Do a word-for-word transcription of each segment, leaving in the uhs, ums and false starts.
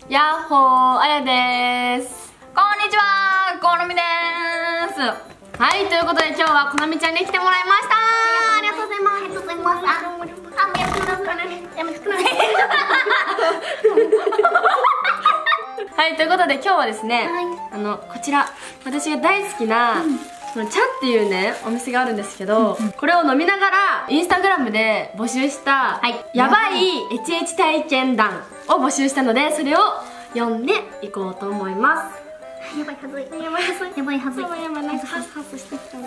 やっほー、あやです。 こんにちは、このみです。 はい、ということで今日はこなみちゃんに来てもらいました。 ありがとうございます。ありがとうございます。あ、あ、もうやめてください。やめてください。 はい、ということで今日はですね、 はい、 あのこちら私が大好きな、うん、そのチャっていうねお店があるんですけど、うんうん、これを飲みながらインスタグラムで募集した、はい、やばいエチエチ体験談を募集したので、それを読んでいこうと思います。 やばいはずい、やばいはずい、やばいはずい、やばいやばい、なんかハスハスしてきたね。キャンピャー。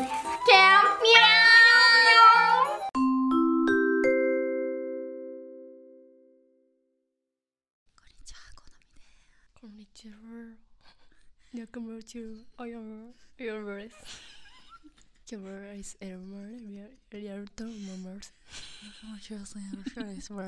こんにちは。中村中、あやむ、やむです。今日はエスエルマーでやると思います。もう日本語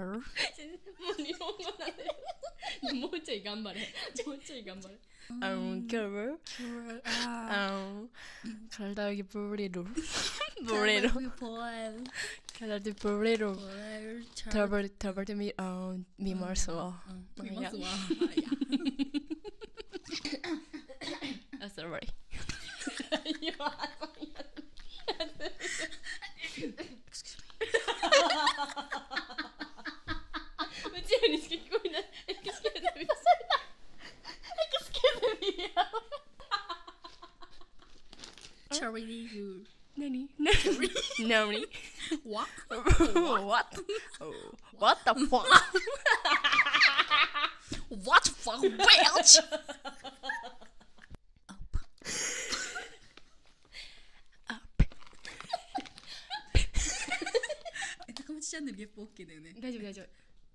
なんで。もうちょい頑張れ。もうちょい頑張れ。あの、今日は、あの、体がブレる。ブレる。体でブレる。食べて、食べてみ、あ、見ますわ。見ますわ。あ、sorry。うちらにしか聞こえない。エクスキューズミー。エクスキューズミー。 チャリリー。 何？何？ What? What? What the fuck? What the fuck, bitch?高町チャンネルゲップ OK だよね。 大丈夫大丈夫。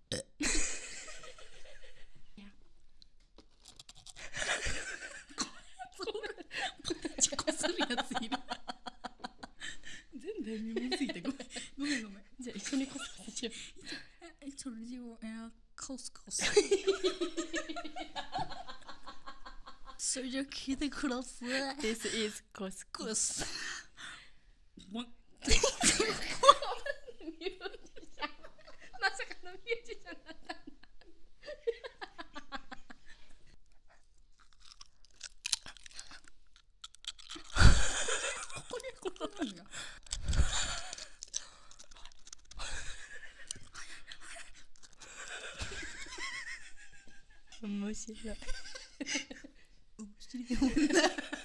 こするやついる。全然耳についてごめんごめんごめん。 じゃあ一緒にこすしよう。それでもコスコス。それじゃ聞いてください。 This is コスコス。 まさかのミュージシャンだったんだ。ここにことなんだ。 面白い。 面白い女。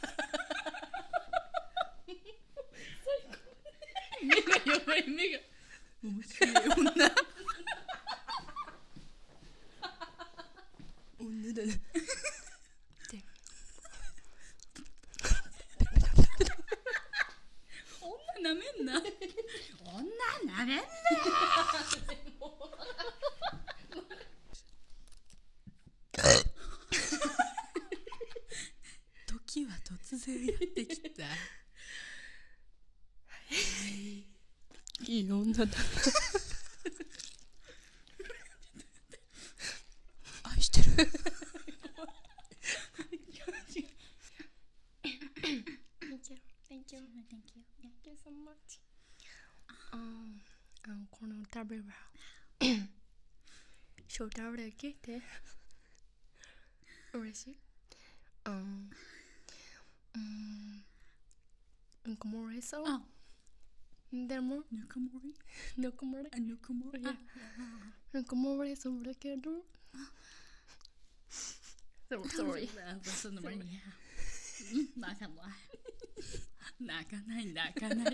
目がやばい、目が。面白い女。 女だね。 女なめんな。女なめんな。時は突然やってきた。 いい女だな。 愛してる。 Thank you, thank you, thank you, thank you so much. ああ、この食べは。翔太俺聞いて。嬉しい。うん。うん。ぬくもりそう。でもぬくもりぬくもりぬくもりぬくもりそうだけど。Sorry。 その前に泣かない泣かない泣かない。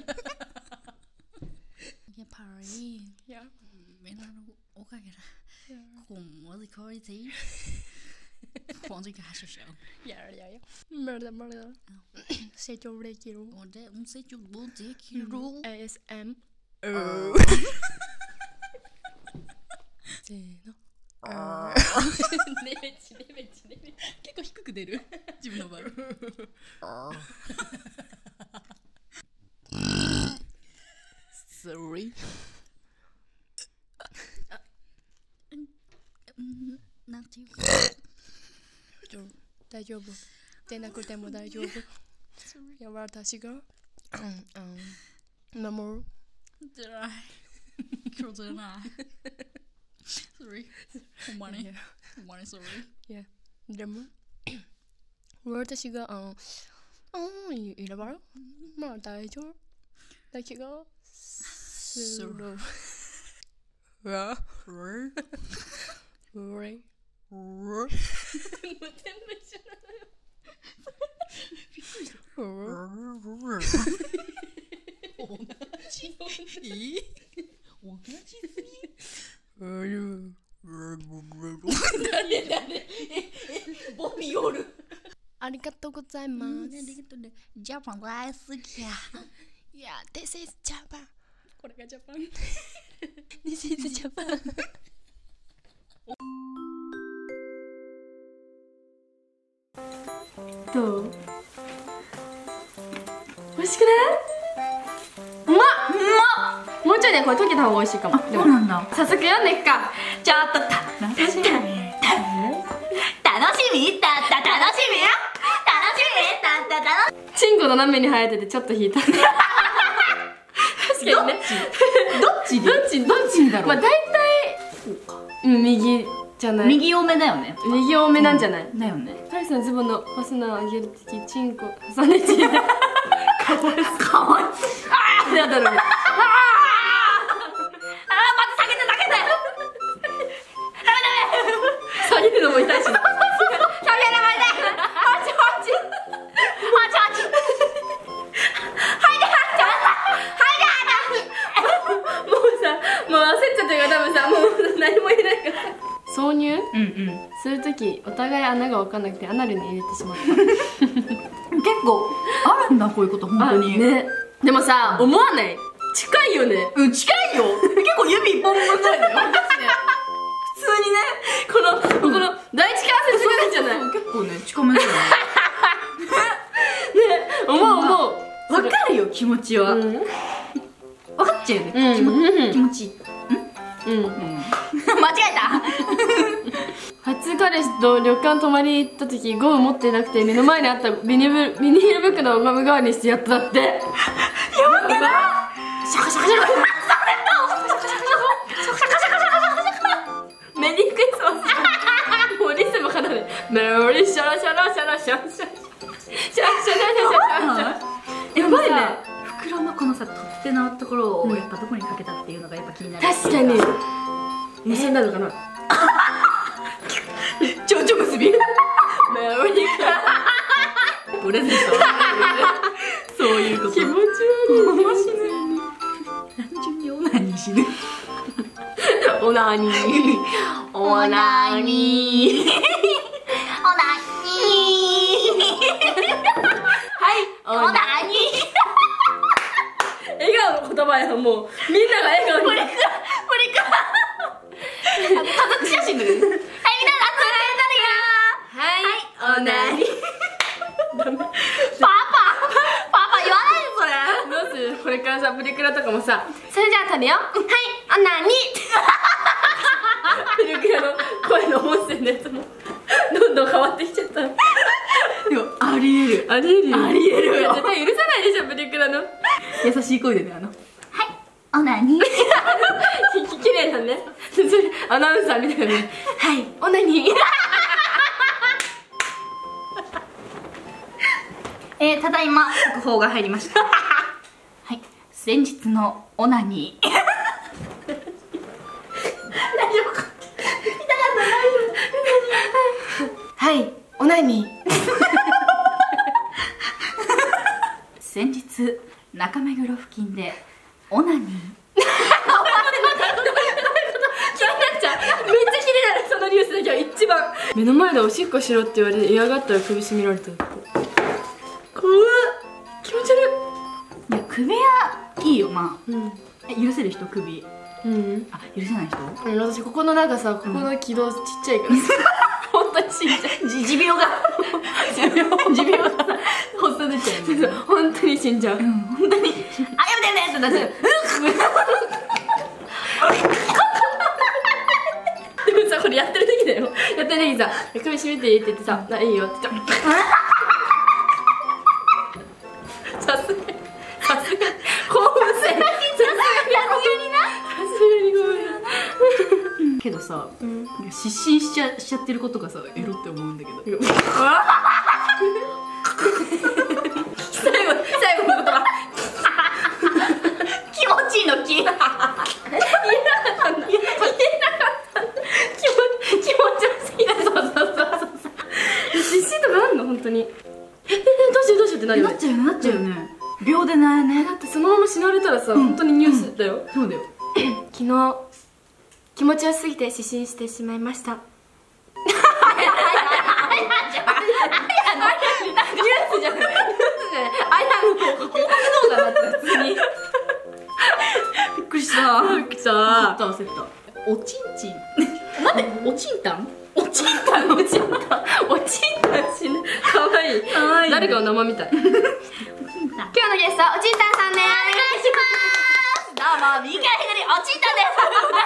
やっぱりみんなのおかげだ。こんなクオリティ本当に感謝しよう。 いやいやいやまだまだ成長できる。 でも成長できる。 エーエスエム せーの。レベチレベチレベチ。 結構低く出る自分の場合。 Sorry。 なんていうか大丈夫。出なくても大丈夫。いや私が守る。 じゃない。今日じゃない。Sorry。ほんまに。 何それ。 いやでも私があのうんいればまあ大丈夫だけどするわうれもう全部一緒なのよ。びっくりした。同じ同じすぎ。誰誰ボビおる。ありがとうございます。 ジャパン大好きや。 いや、This is Japan。これがジャパン。 This is Japan。 どう？美味しくない？うまっ！うまっ！もうちょいでこれ溶けた方が美味しいかも。 そうなんだ。 早速読んでいくか。ちょっとた楽しみ。楽しみ。た楽しみ。た楽しみ。た楽しみ。チンコの斜めに生えててちょっと引いた。確かにね。 どっち？どっち？どっちだろう。 まあ大体うん右じゃない。 右多めだよね。 右多めなんじゃない？ だよね。 パリさんズボンのファスナー上げるときチンコ重ねている。かわいそう。 かわいそう。 ああやだろう。ああまた下げて下げて。ダメダメ。 下げるのも痛いし。下げるのも痛い。 あちあち。あちあち。はいではいで。 もうさ、もう焦っちゃってるから多分さ、もう何も言えないから。挿入うんうんするときお互い穴が分かんなくてアナルに入れてしまった。 結構あるんだこういうこと本当にね。でもさ、思わない？近いよね。 うん近いよ。結構指一本分ぐらいだよ。マジで普通にねこのこの第一関節ぐらいじゃない？ 結構ね近めだよね。 ね、思う思う。 わかるよ気持ちは。分かっちゃうよね。気持ちいい。 うん、 間違えた。 初彼氏と旅館泊まり行った時ゴム持ってなくて目の前にあったビニールビニール袋をゴム代わりにしてやったって。やばくない？シャカシャカシャカ。メリークリスマス。もうリズムかなね。メリーシャラシャラシャラシャラシャラシャラシャラシャラシャラ。やばいね。 袋のこのさ取っ手のところをやっぱどこにかけたっていうのがやっぱ気になる。 確かに結んだのかな。ちょちょ結び。メリークプレゼント。そういうこと。 気持ち悪い。 面白い。単純にオナニーしる。 オナニーオナニーオナニー。はいオナニー。笑顔の言葉や。もうみんなが笑顔に。 これかこれか。家族写真だけど。はいみんなはいオナニー。 パパパパ言わないでそれ。どうする？これからさプリクラとかもさ、それじゃあ撮るよ。はいオナニー。プリクラの声の音声のやつもどんどん変わってきちゃった。 でもありえるありえるよ。 ありえるよ。 絶対許さないでしょプリクラの優しい声でね、あのはいオナニー。 きれいだね。アナウンサーみたいなね。はいオナニー。 えー、ただいま速報が入りました。はい先日のオナニー。大丈夫か？ はいオナニー。 先日中目黒付近でオナニー。 気になっちゃう。めっちゃ気になる。そのニュースだけは一番。目の前でおしっこしろって言われて嫌がったら首絞められたって。怖っ。気持ち悪い。 いや首はいいよまあ、うん、え許せる人首うんあ許せない人、 うん、私ここのなんかさここの軌道ちっちゃいからさ、うん、本当に死んじゃう。 持病が持病持病が発作出ちゃうよね。 本当に死んじゃう。うん、 本当にあやめてねってなってる。 でもさこれやってる時だよ。やってる時さ首絞めていいって言ってさ、あいいよって言って。さすがにさすがに興奮せん。さすがになさすがにごめん。 けどさ、 うん、 失神しちゃしちゃってることがさエロって思うんだけど。最後最後の言葉気持ちいいの気言えなかったんだ。言えなかった気持ち悪すぎる。そうそうそうそう失神とかあんの本当に。ええどうしようどうしようってなるよね。 なっちゃうよなっちゃうよね。秒でないね。 だってそのまま死なれたらさ本当にニュースだよ。 そうだよ。 昨日気持ちよすぎて失神してしまいました。ニュースじゃない。ニュースじゃない。あやの報告動画だった普通に。 びっくりした。 びっくりした。 焦った焦った。おちんちん。待って、おちんたん？おちんたん、おちんたん、おちんたんしね。 かわいい。誰かの名前みたい。今日のゲストおちんたんさんです。お願いします。 どうも、右から左おちんたんです。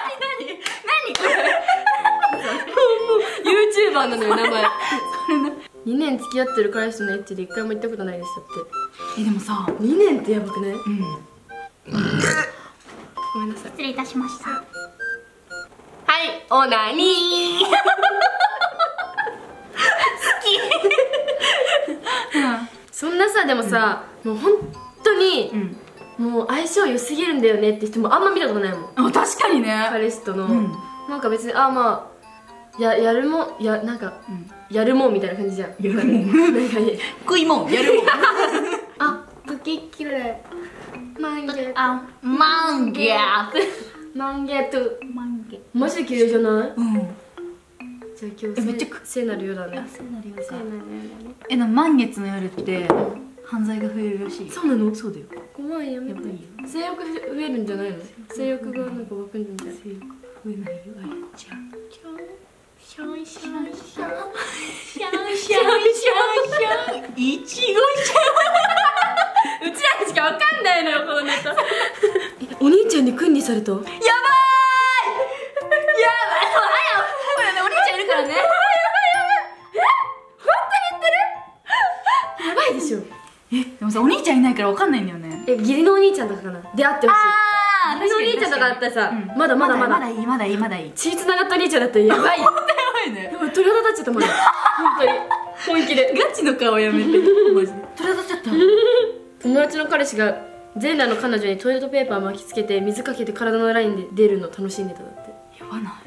何何何これ。 ユーチューバーなのよ名前。にねん付き合ってる彼氏のエッチでいっかいも行ったことないですだって。 え、でもさ、 にねんってやばくない？うん。ごめんなさい。 失礼いたしました。 はい、オナニー。好き。そんなさでもさ、もう本当にもう相性良すぎるんだよねって人もあんま見たことないもん。 あ、確かにね。 彼氏とのなんか別にあまあややるもやなんかやるもんみたいな感じじゃん。 やるもん。なんか食いもんやるもん。 あ、茎きれい。マンゲあ、マンゲー。 マンゲとマンゲ。 マジで綺麗じゃない？うん。じゃあ今日めっちゃ聖なる夜だね。 聖なる夜か。え、でも満月の夜って犯罪が増えるらしい。 そうなの？ そうだよ。 怖いやめて。性欲増えるんじゃないの？性欲がなんか湧くんじゃない？ 性欲増えないよあやちゃん。シャンシャンシャンシャンシャンシャンシャンシャンいちごちゃん。 うちらしかわかんないのよこのネタ。お兄ちゃんに訓にされた。やばーい。やばい。 あやほらねお兄ちゃんいるからね。やばいやばいやばい。 え、本当に言ってる？やばいでしょ。 え、でもさお兄ちゃんいないからわかんないんだよね。 え、義理のお兄ちゃんとかかな。出会ってほしい。 ああ、 義理のお兄ちゃんとかだったらさ、まだまだまだまだいいまだいいまだいい。 血繋がったお兄ちゃんだったらやばい。 本当やばいね。 でも鳥肌立っちゃったもんね。本当に本気で。 ガチの顔やめて。マジで。鳥肌立っちゃった。 友達の彼氏が全裸の彼女にトイレットペーパー巻きつけて水かけて体のラインで出るの楽しんでただって。 やばない。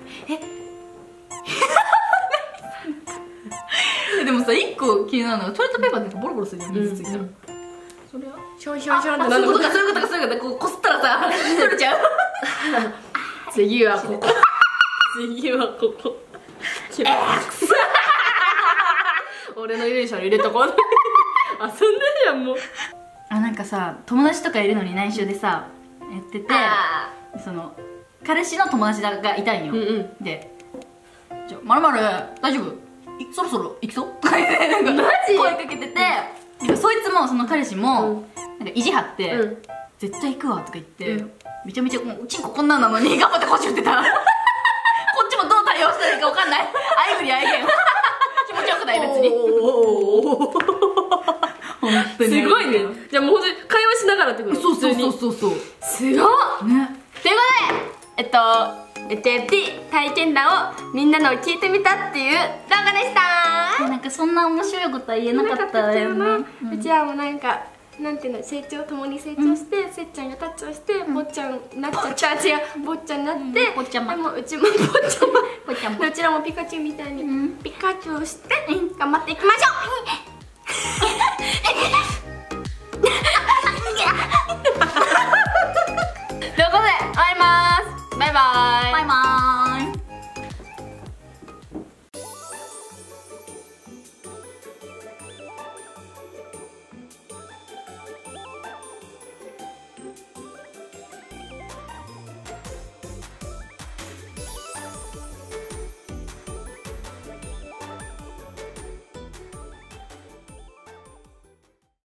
えでもさ一個気になるのがトイレットペーパーってボロボロするじゃん水ついたら。それはシャンシャンシャンってなるのか。そういうことかそういうことか。こうこすったらさ取れちゃう。 次はここ。次はここ。俺のイニシャル入れとこう。遊んでるやんもう。 あ、なんかさ友達とかいるのに内緒でさやってて、その彼氏の友達がいたんよ。うんうん、で「じゃまるまる大丈夫？そろそろ行くぞ」とか言ってなんか声かけてて、うん、そいつもその彼氏も、うん、なんか意地張って、うん「絶対行くわ」とか言って、うん、めちゃめちゃもうチンコこんなんなのに頑張ってこっち打ってた。こっちもどう対応したらいいか分かんない。あいぐりあいげん。気持ちよくない別に。本当にすごいね。じゃあもう本当に会話しながらってこと？ そうそうそうそうそう。 すごっね。ということでえっとエテピ体験談をみんなのを聞いてみたっていう動画でした。 なんかそんな面白いことは言えなかったよね。 うちはもうなんかなんていうの成長共に成長して、せっちゃんがタッチをして坊ちゃんになっちゃった。違う坊ちゃんになって、でもうちも坊ちゃんもうちらもピカチュウみたいにピカチュウをして頑張っていきましょう。ということで終わります。バイバーイ。 バイバーイ。